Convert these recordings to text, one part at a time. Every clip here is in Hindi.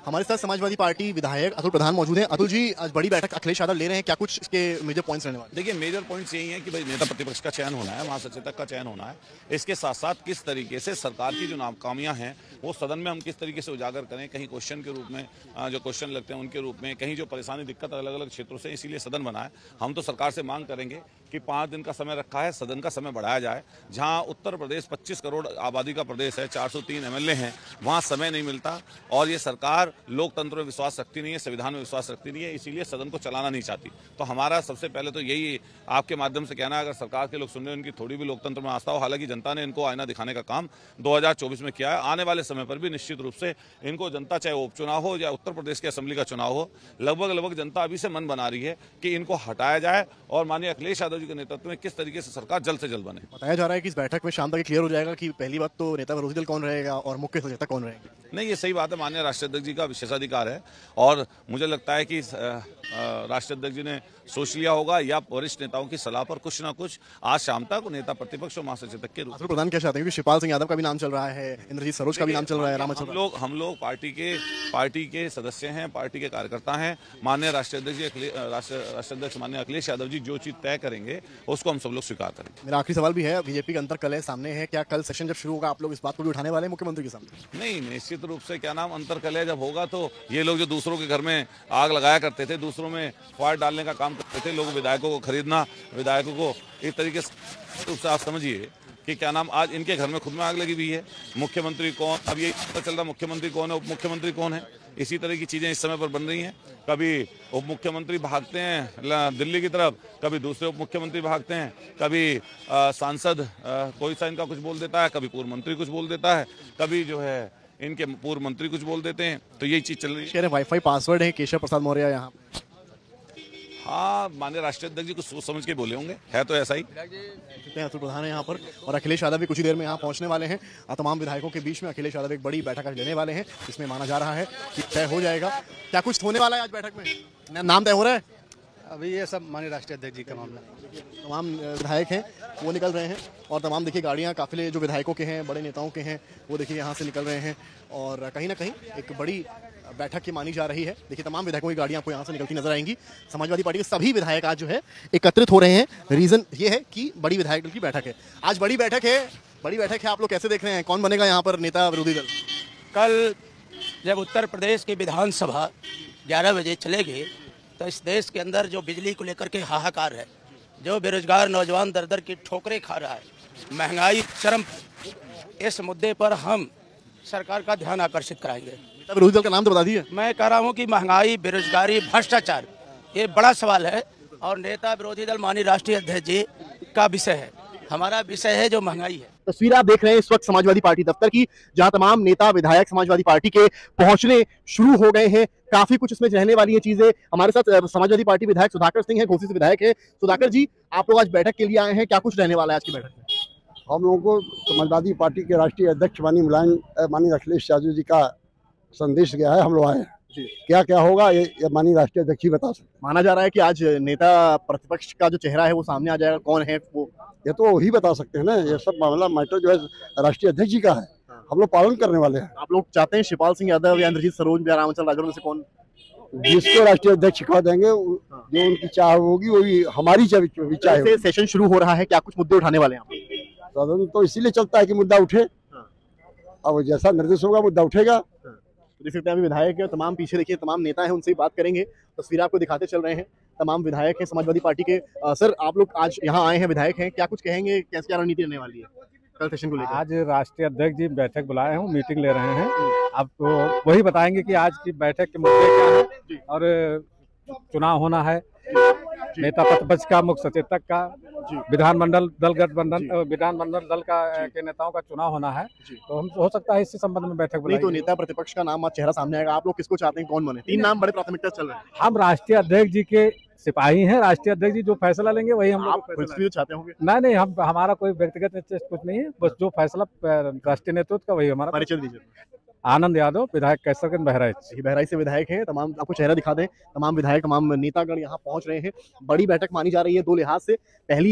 हमारे साथ समाजवादी पार्टी विधायक अतुल प्रधान मौजूद हैं। अतुल जी, आज बड़ी बैठक अखिलेश यादव ले रहे हैं, क्या कुछ इसके मेजर पॉइंट्स रहने वाले? देखिए, मेजर पॉइंट्स यही है कि भाई नेता प्रतिपक्ष का चयन होना है, महासचेतक का चयन होना है। इसके साथ साथ किस तरीके से सरकार की जो नाकामियां हैं वो सदन में हम किस तरीके से उजागर करें, कहीं क्वेश्चन के रूप में जो क्वेश्चन लगते हैं उनके रूप में, कहीं जो परेशानी दिक्कत अलग अलग क्षेत्रों से, इसीलिए सदन बना है। हम तो सरकार से मांग करेंगे कि 5 दिन का समय रखा है, सदन का समय बढ़ाया जाए। जहां उत्तर प्रदेश 25 करोड़ आबादी का प्रदेश है, 403 एमएलए हैं, वहां समय नहीं मिलता और ये सरकार लोकतंत्र में विश्वास रखती नहीं है, संविधान में विश्वास रखती नहीं है, इसीलिए सदन को चलाना नहीं चाहती। तो हमारा सबसे पहले तो यही आपके माध्यम से कहना है, अगर सरकार के लोग सुन रहे हैं, उनकी थोड़ी भी लोकतंत्र में आस्था हो। हालांकि जनता ने इनको आईना दिखाने का काम 2024 में किया है। आने वाले समय पर भी निश्चित रूप से इनको जनता, चाहे उपचुनाव हो या उत्तर प्रदेश के असेंबली का चुनाव हो, लगभग जनता अभी से मन बना रही है कि इनको हटाया जाए और माननीय अखिलेश यादव जी के नेतृत्व में किस तरीके से सरकार जल्द से जल्द बने। बताया जा रहा है कि इस बैठक में शाम तक क्लियर हो जाएगा कि पहली बात तो नेता विरोधी दल कौन रहेगा और मुख्य सचेतक कौन रहेंगे। नहीं, ये सही बात है, माननीय राष्ट्रीय अध्यक्ष जी का विशेषाधिकार है और मुझे लगता है कि राष्ट्रीय अध्यक्ष जी ने सोच लिया होगा या वरिष्ठ नेताओं की सलाह पर कुछ ना कुछ आज शाम तक नेता प्रतिपक्ष और महासचेतक के रूप में। प्रधान क्या चाहते हैं कि शिवपाल सिंह यादव का भी नाम चल रहा है, इंद्रजीत सरोज का भी नाम चल रहा है, हम लोग पार्टी के सदस्य हैं, पार्टी के कार्यकर्ता हैं। माननीय राष्ट्रीय अध्यक्ष माननीय अखिलेश यादव जी जो चीज तय करेंगे उसको हम सब लोग स्वीकार करेंगे। मेरा आखिरी सवाल भी है, बीजेपी का अंतरकलह सामने है, क्या कल सेशन जब शुरू होगा आप लोग इस बात को भी उठाने वाले हैं मुख्यमंत्री के सामने? नहीं, निश्चित रूप से क्या नाम अंतरकलह जब होगा तो ये लोग जो दूसरों के घर में आग लगाया करते थे, दूसरों में फायर डालने का काम करते थे, लोग विधायकों को खरीदना, विधायकों को इस तरीके से आप समझिए कि क्या नाम आज इनके घर में खुद में आग लगी हुई है। मुख्यमंत्री कौन, अब ये पता चल रहा मुख्यमंत्री कौन है, उप मुख्यमंत्री कौन है। इसी तरह की चीजें इस समय पर बन रही हैं। कभी उप मुख्यमंत्री भागते हैं दिल्ली की तरफ, कभी दूसरे उप मुख्यमंत्री भागते हैं, कभी सांसद कोई सा इनका कुछ बोल देता है, कभी पूर्व मंत्री कुछ बोल देता है, कभी जो है इनके पूर्व मंत्री कुछ बोल देते हैं। तो यही चीज चल रही है। वाईफाई पासवर्ड है केशव प्रसाद मौर्य यहाँ। हाँ, माननीय राष्ट्रीय अध्यक्ष जी कुछ सोच समझ के बोले होंगे, है तो ऐसा ही। अतुल प्रधान है यहाँ पर और अखिलेश यादव भी कुछ ही देर में यहाँ पहुँचने वाले हैं। तमाम विधायकों के बीच में अखिलेश यादव एक बड़ी बैठक लेने वाले हैं, जिसमें माना जा रहा है कि तय हो जाएगा। क्या कुछ होने वाला है आज बैठक में? नाम तय हो रहा है अभी? ये सब माननीय राष्ट्रीय अध्यक्ष जी का मामला। तमाम विधायक हैं वो निकल रहे हैं और तमाम देखिए गाड़ियाँ, काफिले जो विधायकों के हैं, बड़े नेताओं के हैं, वो देखिए यहाँ से निकल रहे हैं और कहीं ना कहीं एक बड़ी बैठक की मानी जा रही है। देखिए तमाम विधायकों की गाड़ियां आपको यहाँ से निकलती नजर आएंगी। समाजवादी पार्टी के सभी विधायक आज जो है एकत्रित हो रहे हैं। रीजन ये है कि बड़ी विधायक दल की बैठक है, आज बड़ी बैठक है। आप लोग कैसे देख रहे हैं, कौन बनेगा यहाँ पर नेता विरोधी दल? कल जब उत्तर प्रदेश की विधानसभा 11 बजे चलेगी तो इस देश के अंदर जो बिजली को लेकर के हाहाकार है, जो बेरोजगार नौजवान दर दर की ठोकरें खा रहा है, महंगाई चरम, इस मुद्दे पर हम सरकार का ध्यान आकर्षित कराएंगे। विरोधी दल का नाम तो बता दिए। मैं कह रहा हूं कि महंगाई, बेरोजगारी, भ्रष्टाचार ये बड़ा सवाल है और नेता विरोधी दल माननीय राष्ट्रीय अध्यक्ष जी का विषय है, हमारा विषय है जो महंगाई है। तस्वीर आप देख रहे हैं इस वक्त समाजवादी पार्टी दफ्तर की, जहां तमाम नेता विधायक समाजवादी पार्टी के पहुंचने शुरू हो गए हैं। काफी कुछ इसमें रहने वाली है चीजें। हमारे साथ समाजवादी पार्टी विधायक सुधाकर सिंह है, घोसी से विधायक है। सुधाकर जी, आप लोग आज बैठक के लिए आए हैं, क्या कुछ रहने वाला है आज की बैठक में? हम लोगों को समाजवादी पार्टी के राष्ट्रीय अध्यक्ष माननीय अखिलेश यादव जी का संदेश गया है, हम लोग आए हैं। क्या क्या होगा ये माननीय राष्ट्रीय अध्यक्ष ही बता सकते। माना जा रहा है कि आज नेता प्रतिपक्ष का जो चेहरा है वो सामने आ जाएगा, कौन है वो? ये तो वही बता सकते हैं ना, ये सब मामला मैटर जो है राष्ट्रीय अध्यक्ष जी का है, हम लोग पालन करने वाले हैं। आप लोग चाहते हैं शिवपाल सिंह यादव या इंद्रजीत सरोज या रामचंद्र राजौर में से कौन? जिसको राष्ट्रीय अध्यक्ष कह देंगे, जो उनकी चाह होगी वही हमारी चाह है। सेशन शुरू हो रहा है, क्या कुछ मुद्दे उठाने वाले हैं? सदन तो इसीलिए चलता है कि मुद्दा उठे, अब जैसा निर्देश होगा मुद्दा उठेगा। देख सकते हैं अभी विधायक है, तमाम पीछे देखिए तमाम नेता हैं, उनसे बात करेंगे। तस्वीर आपको दिखाते चल रहे हैं, तमाम विधायक हैं समाजवादी पार्टी के। सर, आप लोग आज यहाँ आए हैं, विधायक हैं, क्या कुछ कहेंगे, कैसे क्या रणनीति रहने वाली है कल सेशन को लेकर? आज राष्ट्रीय अध्यक्ष जी बैठक बुलाए हैं, मीटिंग ले रहे हैं। अब तो वही बताएंगे कि आज की बैठक के मुद्दे क्या है और चुनाव होना है, नेता प्रतिपक्ष का, मुख्य सचेतक का, विधानमंडल दल के नेताओं का चुनाव होना है। तो हम हो सकता है इससे संबंध में बैठक बुलाएंगे। तो नेता प्रतिपक्ष का नाम आज चेहरा सामने आएगा, आप लोग किसको चाहते हैं, कौन बने? 3 नाम बड़े प्राथमिकता चल रहे हैं। हम राष्ट्रीय अध्यक्ष जी के सिपाही हैं, राष्ट्रीय अध्यक्ष जी जो फैसला लेंगे वही हम लोग चाहते होंगे। नहीं, हम हमारा कोई व्यक्तिगत इंटरेस्ट कुछ नहीं है, बस जो फैसला राष्ट्रीय नेतृत्व का वही हमारा। परिचय दीजिए। आनंद यादव, विधायक कैसरगंज बहराइच से विधायक हैं। तमाम आपको चेहरा दिखा दें, तमाम विधायक, तमाम नेतागण यहाँ पहुंच रहे हैं। बड़ी बैठक मानी जा रही है 2 लिहाज से।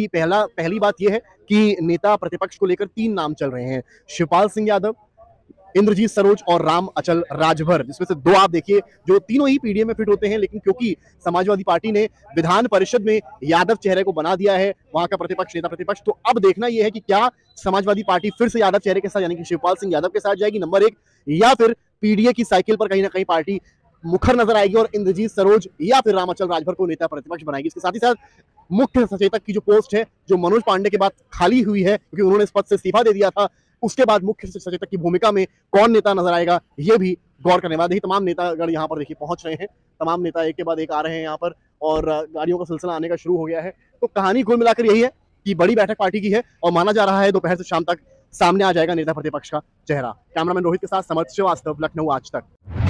पहली बात यह है कि नेता प्रतिपक्ष को लेकर 3 नाम चल रहे हैं, शिवपाल सिंह यादव, इंद्रजीत सरोज और राम अचल राजभर, जिसमें से दो आप देखिए जो तीनों ही पीडीए में फिट होते हैं, लेकिन क्योंकि समाजवादी पार्टी ने विधान परिषद में यादव चेहरे को बना दिया है, वहां का प्रतिपक्ष नेता प्रतिपक्ष, तो अब देखना यह है कि क्या समाजवादी पार्टी फिर से यादव चेहरे के साथ यानी कि शिवपाल सिंह यादव के साथ जाएगी नंबर 1, या फिर पीडीए की साइकिल पर कहीं ना कहीं पार्टी मुखर नजर आएगी और इंद्रजीत सरोज या फिर राम अचल राजभर को नेता प्रतिपक्ष बनाएगी। इसके साथ ही साथ मुख्य सचेतक की जो पोस्ट है जो मनोज पांडे के बाद खाली हुई है क्योंकि उन्होंने इस पद से इस्तीफा दे दिया था, उसके बाद मुख्य सचेतक की भूमिका में कौन नेता नजर आएगा ये भी गौर करने वाला है। तमाम नेतागण यहाँ पर देखिए पहुंच रहे हैं, तमाम नेता एक के बाद एक आ रहे हैं यहाँ पर और गाड़ियों का सिलसिला आने का शुरू हो गया है। तो कहानी कुल मिलाकर यही है कि बड़ी बैठक पार्टी की है और माना जा रहा है दोपहर से शाम तक सामने आ जाएगा नेता प्रतिपक्ष का चेहरा। कैमरामैन रोहित के साथ समर्थ श्रीवास्तव, लखनऊ आज तक।